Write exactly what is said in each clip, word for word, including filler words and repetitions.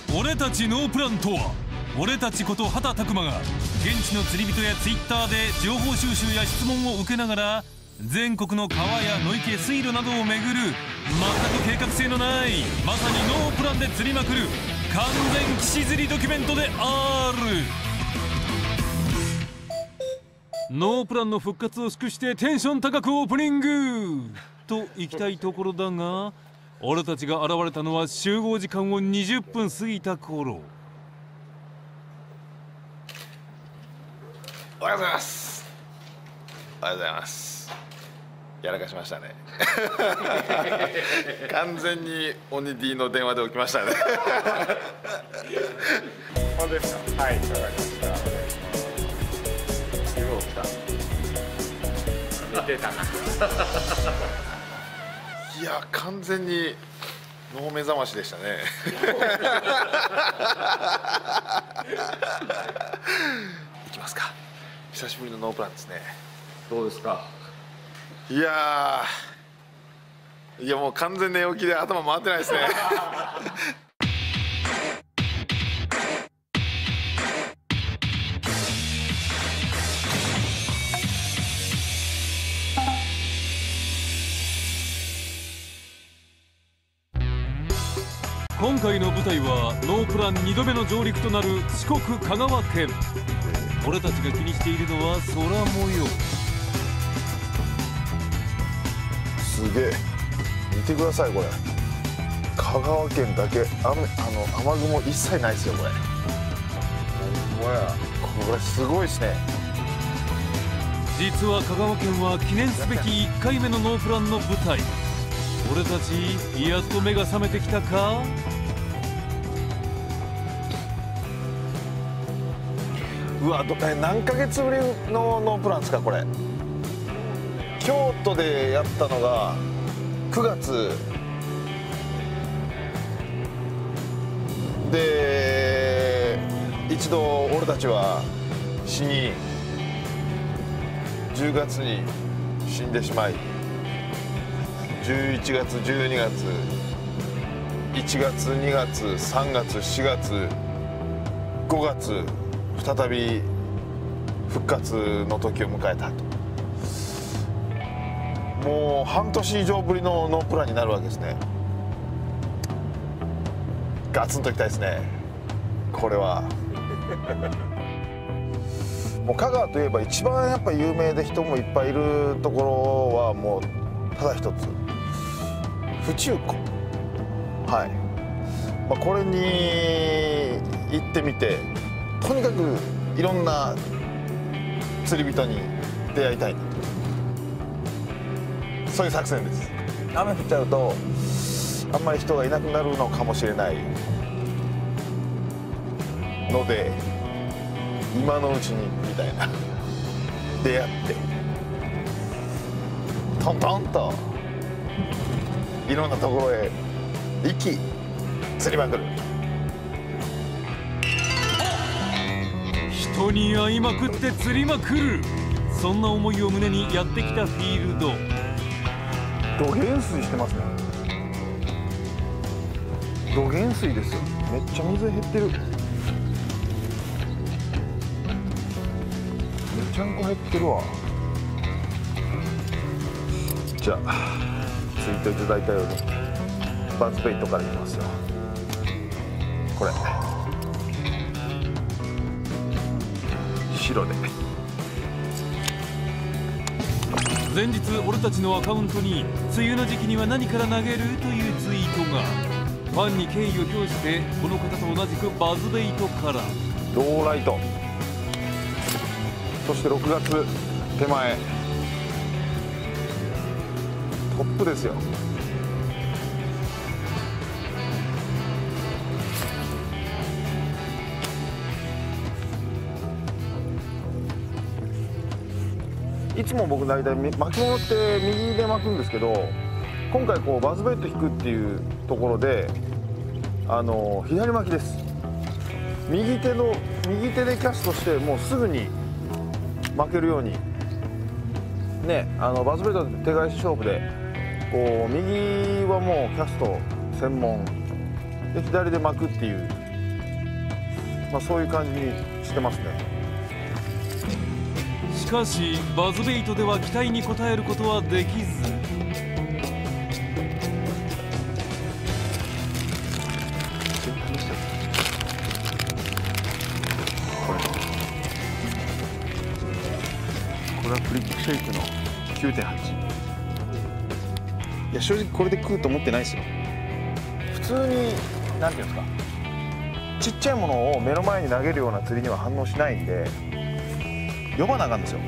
俺たちノープランとは、俺たちこと畑拓磨が現地の釣り人やツイッターで情報収集や質問を受けながら全国の川や野池、水路などを巡る全く計画性のないまさにノープランで釣りまくる完全岸釣りドキュメントである。ノープランの復活を祝してテンション高くオープニングといきたいところだが、俺たちが現れたのは集合時間をにじゅっぷん過ぎた頃。 おはようございます。おはようございます。やらかしましたね。完全にオニディの電話で起きましたね。 本当ですか。はい、わかりました。すごい起きた。寝てたな。 いや、完全に脳目覚ましでしたね。いきますか。久しぶりのノープランですね。 どうですか。 いやー、いやもう完全寝起きで頭回ってないですね。 今回の舞台はノープランにどめの上陸となる四国香川県。俺たちが気にしているのは空模様。 すげえ、見てくださいこれ。香川県だけ雨、あの雨雲一切ないですよこれ。ほんまや、これすごいですね。 実は香川県は記念すべきいっかいめのノープランの舞台。俺たちやっと目が覚めてきたか。 うわ、どえ何ヶ月ぶりのノープランですかこれ。京都でやったのがくがつで、一度俺たちは死にじゅうがつに死んでしまい、じゅういちがつ、じゅうにがつ、いちがつ、にがつ、さんがつ、しがつ、ごがつ再び復活の時を迎えたと。もう半年以上ぶりのノープランになるわけですね。ガツンといきたいですねこれは。もう香川といえば一番やっぱ有名で人もいっぱいいるところはもうただ一つ、府中湖。はい、まあ、これに行ってみて、とにかくいろんな釣り人に出会いたい、そういう作戦です。雨降っちゃうとあんまり人がいなくなるのかもしれないので、今のうちにみたいな出会ってトントンといろんなところへ行き釣りまくる。 人に会いまくって釣りまくる、そんな思いを胸にやってきたフィールド。 土源水してますね。土源水ですよ。めっちゃ水減ってる。めちゃんこ減ってるわ。じゃあついていただいたようにバズベイトからいきますよ。これ白で。 前日俺たちのアカウントに梅雨の時期には何から投げるというツイートが、ファンに敬意を表してこの方と同じくバズベイトからローライト、そしてろくがつ手前トップですよ。いつも僕大体巻き物って右で巻くんですけど、今回こうバズベイト引くっていうところであの左巻きです。右手の右手でキャストしてもうすぐに巻けるようにね、あのバズベイト手返し勝負でこう右はもうキャスト専門で左で巻くっていうまあ、そういう感じにしてますね。 しかしバズベイトでは期待に応えることはできず、 これこれはフリックシェイクの きゅうてんはち。 いや正直これで食うと思ってないですよ。普通になんていうんですか、ちっちゃいものを目の前に投げるような釣りには反応しないんで、呼ばなあかんですよ。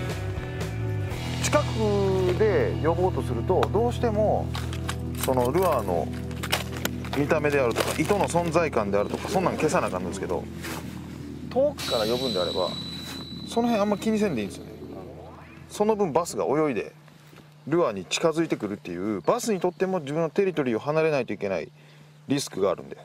近くで呼ぼうとするとどうしてもそのルアーの見た目であるとか糸の存在感であるとか、そんなの消さなあかんんですけど、遠くから呼ぶんであればその辺あんま気にせんでいいんですよね。その分バスが泳いでルアーに近づいてくるっていう、バスにとっても自分のテリトリーを離れないといけないリスクがあるんで。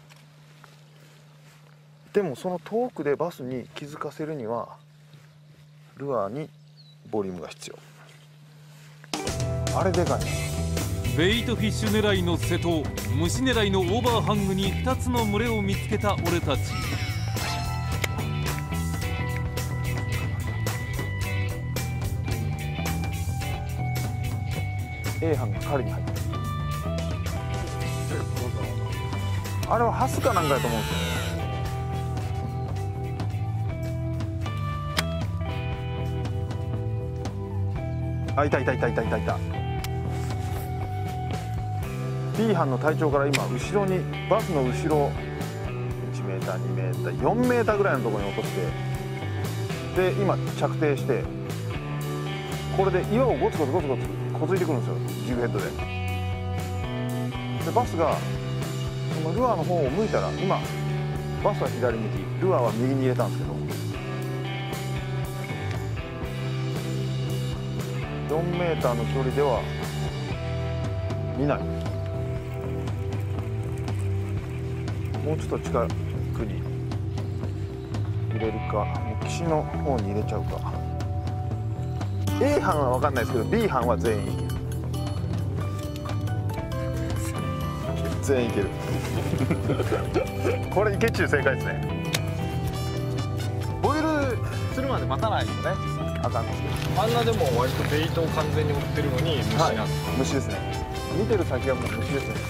でもその遠くでバスに気づかせるにはルアーにボリュームが必要。あれでかいね。 ベイトフィッシュ狙いの瀬戸、虫狙いのオーバーハングにふたつの群れを見つけた俺たち。 A 班が狩りに入ってる。あれはハスかなんかやと思うんですよね。あ、いたいたいたいたいたいた。 B 班の隊長から今後ろに、バスの後ろいちメーターにメーターよんメーターぐらいのところに落として、で今着底して、これで岩をゴツゴツゴツゴツこついてくるんですよ、ジグヘッドで。でバスがそのルアーの方を向いたら、今バスは左向き、ルアーは右に入れたんですけど、よんメーターの距離では見ない。もうちょっと近くに入れるか、もう岸の方に入れちゃうか。 A 班は分かんないですけど B 班は全員いける。全員いけるこれいけっちゅう正解ですね。ボイルするまで待たないとねあかんですけど、 あんなでも割とベイトを完全に追ってるのに虫なんです、はい、 虫ですね。見てる先はもう虫ですね。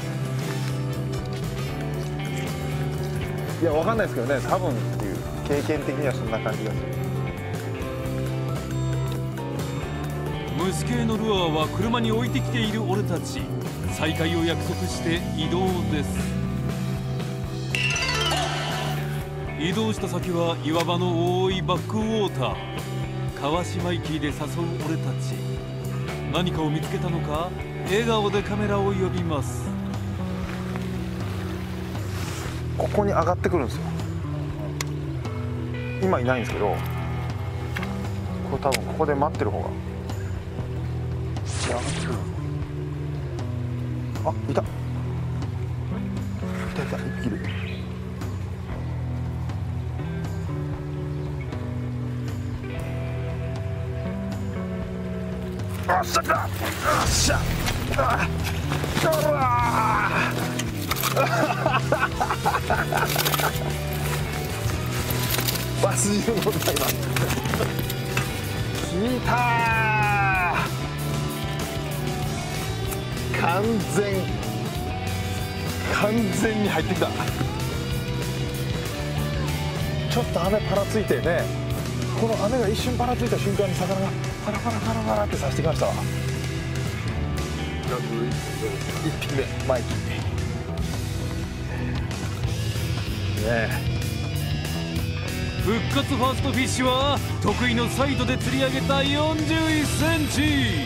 いやわかんないですけどね、多分っていう経験的にはそんな感じがする。 虫系のルアーは車に置いてきている俺たち。再会を約束して移動です。移動した先は岩場の多いバックウォーター。川島行きで誘う俺たち。何かを見つけたのか、笑顔でカメラを呼びます。 ここに上がってくるんですよ。今いないんですけど、これ多分ここで待ってる方が上がってくる。あ、いたいたいた、いっぴきいる。あっしゃった、あっしゃあっ、うわバス中乗った今。きたー、完全完全に入ってきた。ちょっと雨パラついてね、この雨が一瞬パラついた瞬間に魚がパラパラパラパラってさしてきましたわ。いっぴきめマイキーね。 復活ファーストフィッシュは得意のサイドで釣り上げたよんじゅういっセンチ。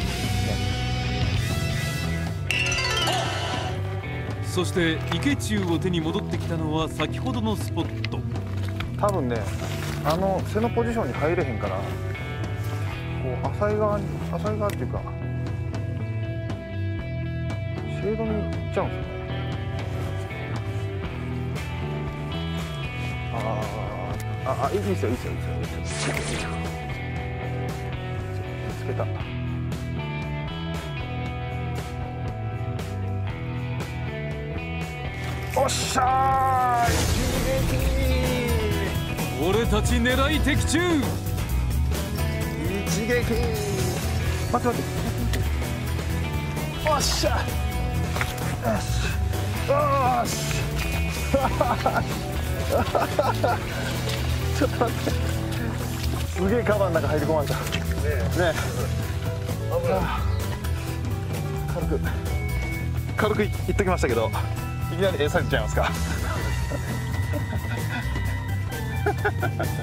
そして池中を手に戻ってきたのは先ほどのスポット。 多分ね、あの背のポジションに入れへんから、こう浅い側に、浅い側っていうかシェードに行っちゃうんですよね。ああ、あ、いいですよ、いいですよ、いいですよ、いいですよ。見つけた。おっしゃー、一撃。 俺たち狙い的中。 一撃。待って待って。おっしゃ。よし。よし。ちょっと待って。すげえカバンの中入り込まれた。ねえ。ねえ。軽く。軽くいっときましたけど、いきなり餌出ちゃいますか。軽くい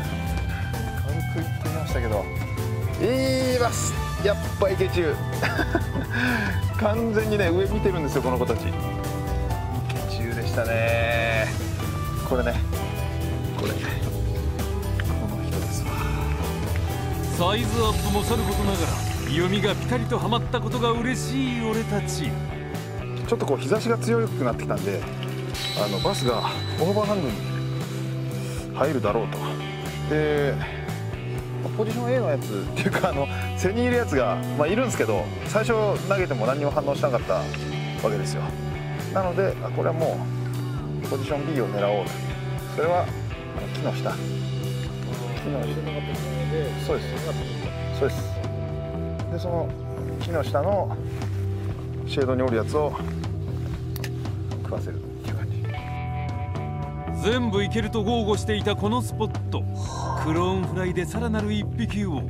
ってみましたけど、いますやっぱ池中完全にね上見てるんですよこの子たち。池中でしたね。これねこれこの人ですわ。 サイズアップもさることながら読みがピタリとはまったことが嬉しい俺たち。 ちょっとこう日差しが強くなってきたんで、あのバスがオーバーハンドに入るだろうと。でポジション A のやつっていうか、あの背にいるやつが、まあ、いるんですけど、最初投げても何にも反応しなかったわけですよ。なのでこれはもうポジション B を狙おうと。それはあの木の下、木の下。そうですそうです。でその木の下のシェードにおるやつを食わせるっていう感じ。 全部いけると豪語していたこのスポット、クローンフライでさらなる一匹を。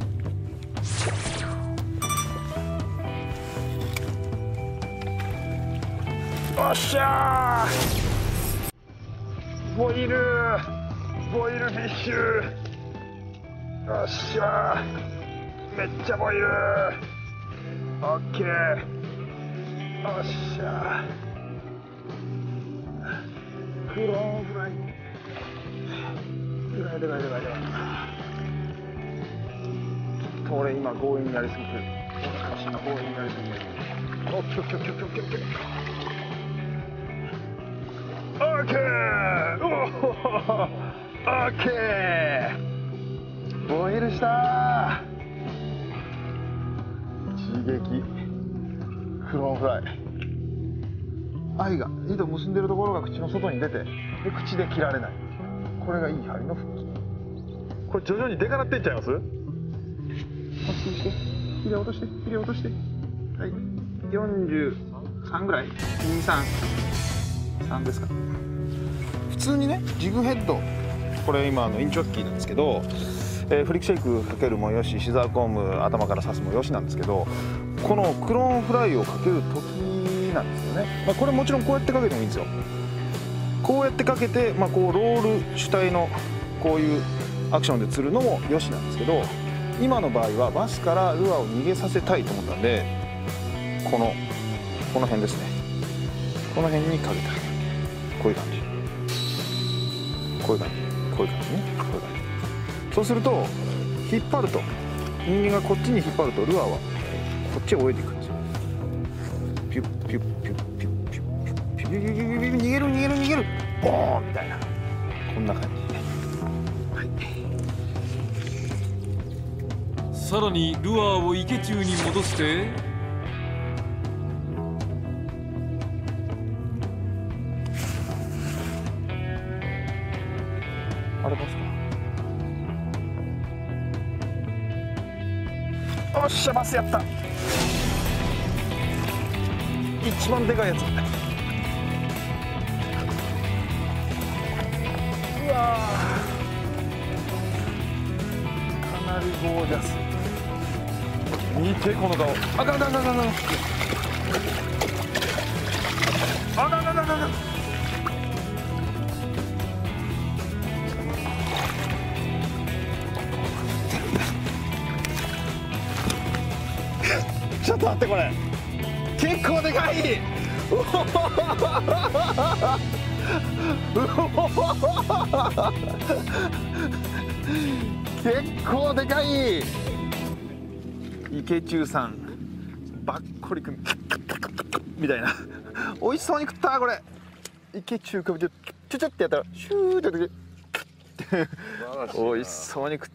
おっしゃー、ボイルボイルフィッシュ。よっしゃー、めっちゃボイル。オッケー。よっしゃー、クローンフライ。でかいでかいでかいでかい。ちょっと俺今強引にやりすぎてる。私今強引にやりすぎてる。オッケーオッケーオッケーオッケーオッケーオッケー。オッケー。おー、オッケー。ボイルしたー。一撃。クローンフライ。愛が糸結んでるところが口の外に出て、で口で切られない。これがいい針の復帰。これ徐々にでかなっていっちゃいます？まっすぐして、ひれ落として、ひれ落として。はい。よんじゅうさんぐらい？にじゅうさん。さんですか。普通にね、ジグヘッド。これ今あのインチョッキーなんですけど、えー、フリックシェイクかけるもよし、シザーコーム頭から刺すもよしなんですけど、このクローンフライをかける時なんですよね。まあ、これもちろんこうやってかけてもいいんですよ。こうやってかけて、まあ、こうロール主体のこういうアクションで釣るのもよしなんですけど、今の場合はバスからルアーを逃げさせたいと思ったんで、このこの辺ですね、この辺にかけてあげる。こういう感じ、こういう感じ、こういう感じね、こういう感じ。そうすると引っ張ると、人間がこっちに引っ張るとルアーはこっちへ泳いでいくんですよ。ピュッピュッピュッピュッピュッピュッピュッピュッピュッピュッ逃げる逃げる逃げる、ボーンみたいな、こんな感じ。はい。 さらにルアーを池中に戻して、 あれバスか。おっしゃ、バスやった。一番でかいやつ。うわー、かなりゴージャス。見てこの顔。あかんあかんあかんあかんあかんあかんあかんあかんあかん。ちょっと待って、これ結構でかい。う結構でかい。池中さんばっこりくんみたいな。美味しそうに食った。これ池中かぶってチュチュってやったらシューって出て美味しそうに食った。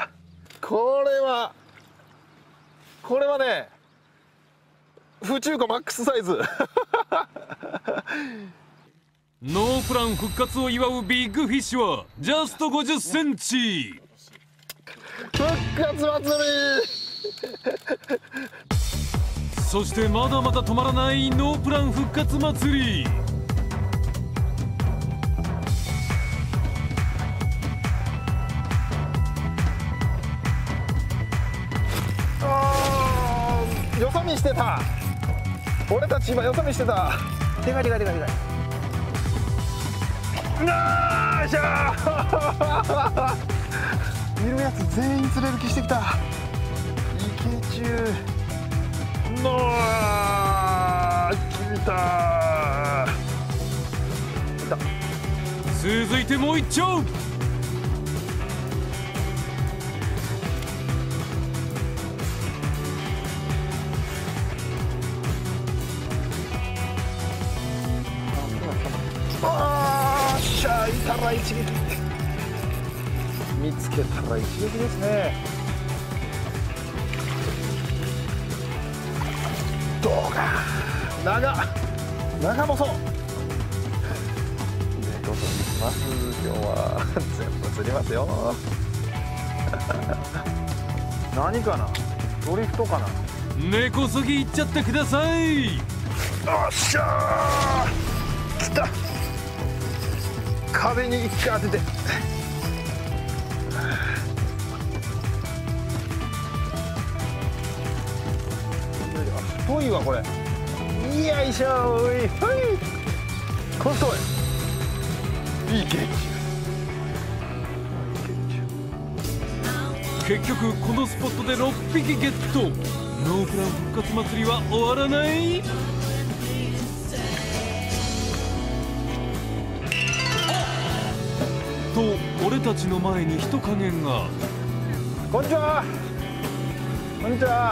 これはこれはね、フチューコマックスサイズノープラン復活を祝うビッグフィッシュはジャストごじゅっセンチ。 復活祭りそしてまだまだ止まらないノープラン復活祭り。 あー、よそ見してた。俺たち今よそ見してた。でかいでかいでかいでかい。なーしゃーいるやつ全員釣れる気してきた。池中のー来た来た。 続いてもう一丁。 あーしゃー、いたら一撃。見つけたら一撃ですね。どうか長長細。猫とにします。今日は全部釣りますよ。何かな、ドリフトかな。 根こそぎいっちゃってください。 よっしゃー、来た。壁に一回当てて。太いわこれ。よいしょー、い、はい。これ太い。いいゲッチュ。 結局このスポットでろっぴきゲット。ノープラン復活祭りは終わらない。と俺たちの前に人影が。 こんにちは。こんにちは。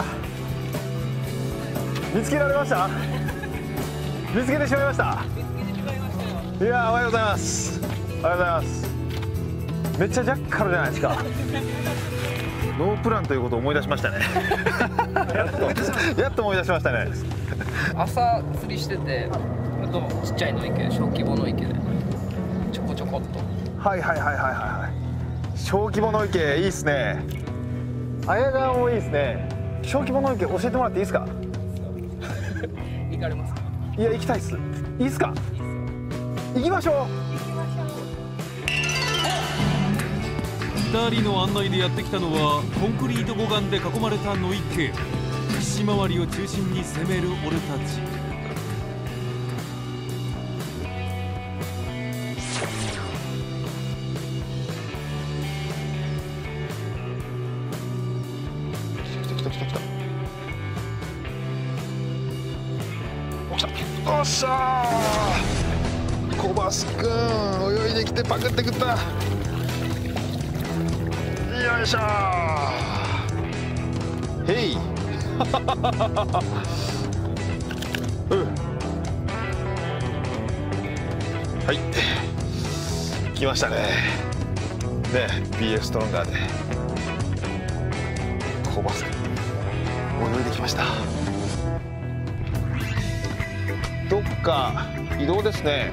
見つけられました。見つけてしまいました。いやー、おはようございます。おはようございます。めっちゃジャッカルじゃないですか。ノープランということを思い出しましたね。やっとやっと思い出しましたね。 朝釣りしてて、あとちっちゃいの池、小規模の池でちょこちょこっと。 はいはいはいはいはい。小規模の池いいっすね。綾川もいいっすね。小規模の池教えてもらっていいですか。 行かれますか。 いや、行きたいっす。いいっすか。行きましょう。 ふたりの案内でやってきたのはコンクリート護岸で囲まれた野池。岸回りを中心に攻める俺たち。 来た来た来た来た。お、来た。おっしゃー。小バスくん泳いできてパクって食った。よいしょー。へい。うん。はい。来ましたね。ね、ビーエフ ストロンガーで。小バスくん泳いできました。どっか移動ですね。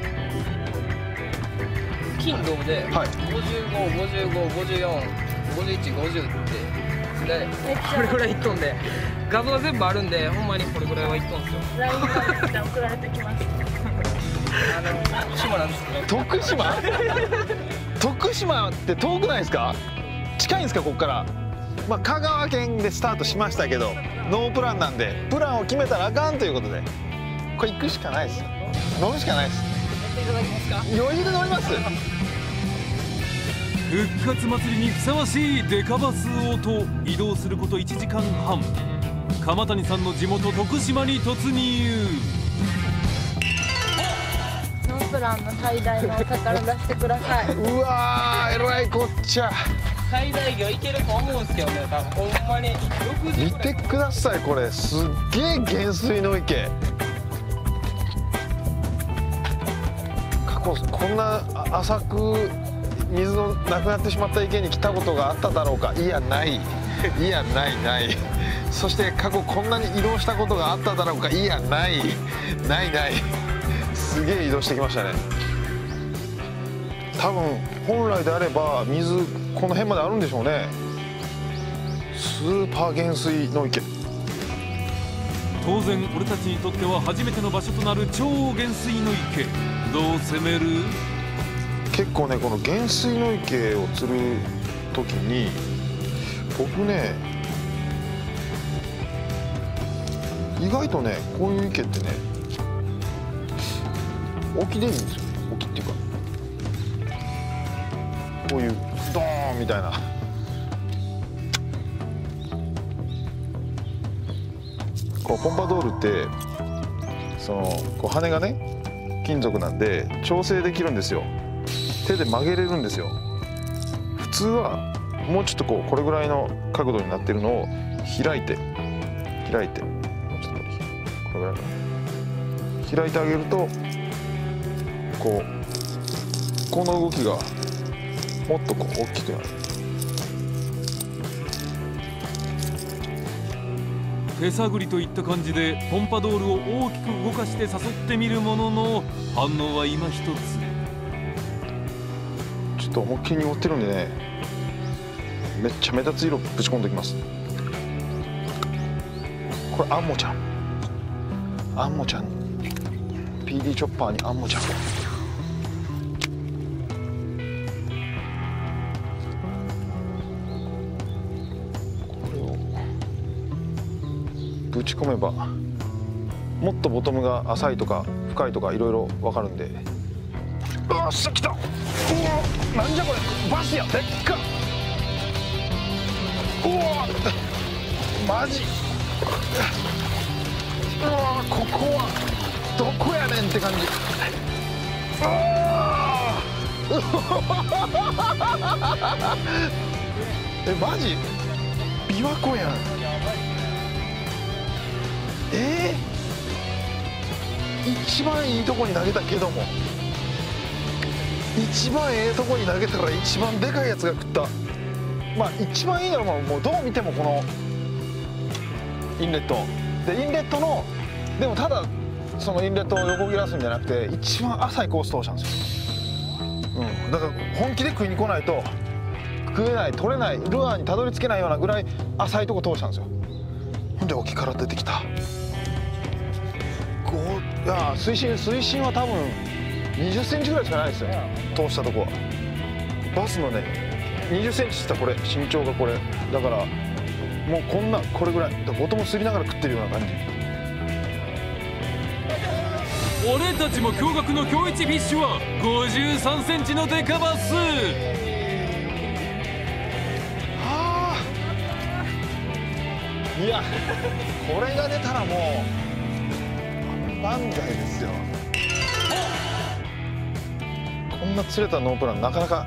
金銅ではい。 ごじゅうご、ごじゅうご、ごじゅうよん、ごじゅういち、ごじゅうってでこれぐらいいっとんで、画像全部あるんで、ほんまにこれぐらいはいっとんですよ。 ラインから送られてきます。 あの徳島なんですけど。 徳島徳島って遠くないですか。近いんですか、ここから。まあ、香川県でスタートしましたけどノープランなんで、プランを決めたらあかんということでこれ行くしかないです。乗るしかないです。 やっていただけますか。 余裕で乗ります。 復活祭りにふさわしいデカバスをと移動することいちじかんはん。鎌谷さんの地元徳島に突入。 ノープランの最大のお宝出してください。 うわー、えらいこっちゃ。 最大魚いけると思うんですけどね、多分ほんまにろくじ見てください、これすっげえ減水の池。過去こんな浅く水のなくなってしまった池に来たことがあっただろうか。いやない、いやないない。そして過去こんなに移動したことがあっただろうか。いやないないない。すげえ移動してきましたね。 多分本来であれば水この辺まであるんでしょうね。スーパー減水の池。 当然俺たちにとっては初めての場所となる超減水の池。どう攻める？ 結構ねこの減水の池を釣る時に僕ね意外とねこういう池ってね沖でいいんですよ。沖っていうかこういうドーンみたいな。こうポンパドールってそのこう羽がね金属なんで調整できるんですよ。手で曲げれるんですよ。普通はもうちょっとこうこれぐらいの角度になってるのを開いて開いてもうちょっとこれぐらいかな開いてあげるとこうこの動きがもっとこう大きくなる。 手探りといった感じでポンパドールを大きく動かして誘ってみるものの反応は今一つ。 ちょっと思いっきり濁ってるんでねめっちゃ目立つ色ぶち込んでおきます。これアンモちゃんアンモちゃん ピーディー チョッパーにアンモちゃん。ぶち込めばもっとボトムが浅いとか深いとかいろいろ分かるんで。うわっしゃ来た。うわなんじゃこれバスやでっか。うわマジうわここはどこやねんって感じ。うわえマジ琵琶湖やん。えー、一番いいとこに投げたけども一番ええとこに投げたら一番でかいやつが食った。まあ一番いいのはもうどう見てもこのインレットでインレットのでもただそのインレットを横切らすんじゃなくて一番浅いコース通したんですよ、うん、だから本気で食いに来ないと食えない取れないルアーにたどり着けないようなぐらい浅いとこ通したんですよ。ほんで沖から出てきた。いや水深水深は多分にじゅっセンチぐらいしかないですよ通したとこは。バスのねにじゅっセンチって言ったらこれ身長がこれだからもうこんなこれぐらいボトムすりながら食ってるような感じ。 俺たちも驚愕の今日一フィッシュはごじゅうさんセンチのデカバス。 はあいやこれが出たらもう万歳ですよ。こんな釣れたノープランなかなか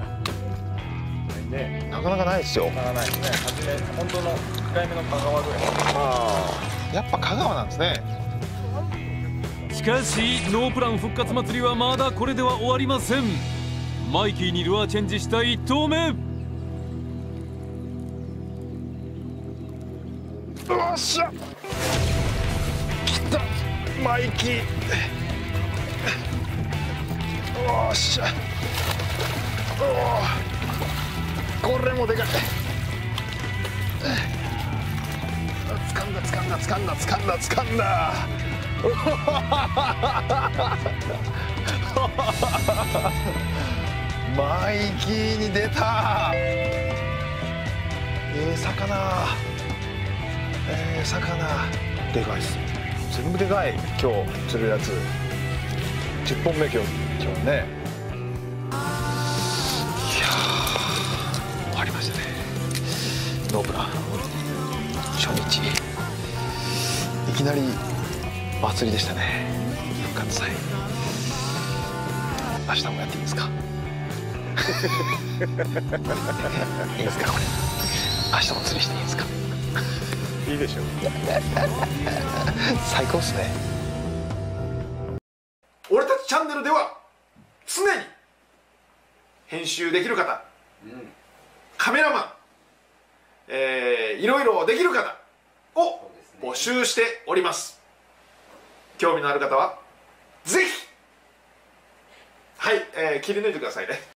ねなかなかないですよ。 なかなかないですね。初め本当のいっかいめの香川ぐらい。 ああやっぱ香川なんですね。 しかしノープラン復活祭りはまだこれでは終わりません。マイキーにルアーチェンジしたいっ投目。 よっしゃ来たマイキー。よっしゃおこれもでかい。掴んだ掴んだ掴んだ掴んだ掴んだマイキーに出た。ええ魚ええ魚でかいっす。全部でかい。今日釣るやつじゅっぽんめ今日今日ね。いやー終わりましたねノープラン初日。いきなり祭りでしたね復活祭。明日もやっていいですかいいですかこれ明日も釣りしていいですかいいでしょう。 最高っすね。俺たちチャンネルでは常に編集できる方、うん、カメラマン、えー、いろいろできる方を募集しております。興味のある方はぜひはい、えー切り抜いてくださいね。